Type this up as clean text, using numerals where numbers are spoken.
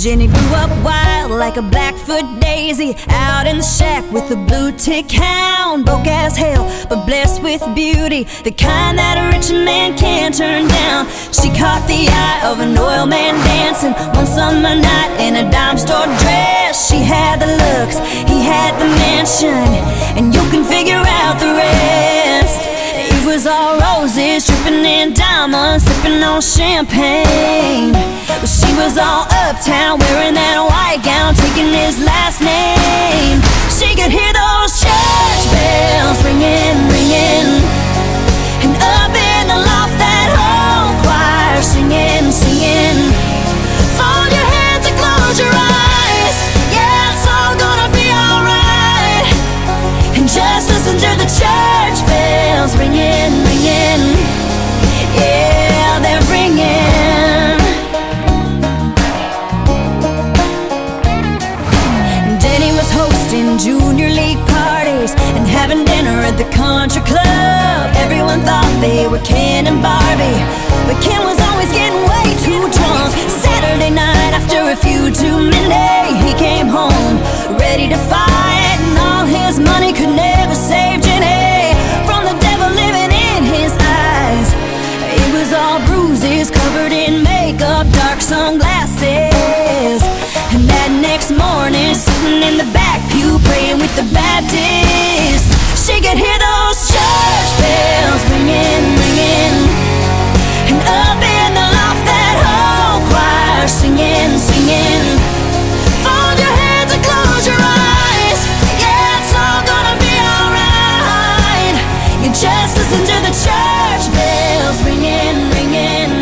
Jenny grew up wild like a Blackfoot daisy, out in the shack with a blue tick hound. Broke as hell, but blessed with beauty, the kind that a rich man can't turn down. She caught the eye of an oil man dancing one summer night in a dime store dress. She had the looks, he had the mansion, and you can figure out the rest. It was all roses, dripping in diamonds, sipping on champagne. But she was all uptown, wearing that white gown, taking his last name. She could hear those church bells ringing, ringing, and up in the loft that whole choir singing, singing. Fold your hands and close your eyes, yeah, it's all gonna be alright. And just listen to the church bells ringing, ringing, yeah, they're ringing. Junior league parties and having dinner at the country club. Everyone thought they were Ken and Barbie, but Ken was always getting way too drunk. Saturday night after a few too many, he came home ready to fight, and all his money could never save Jenny from the devil living in his eyes. It was all bruises, covered in makeup, dark sunglasses. And that next morning, sitting in the back pew, praying with the Baptist, she could hear those church bells ringing, ringing, and up in the loft that whole choir singing, singing. Fold your hands and close your eyes, yeah, it's all gonna be alright. You just listen to the church bells ringing, ringing.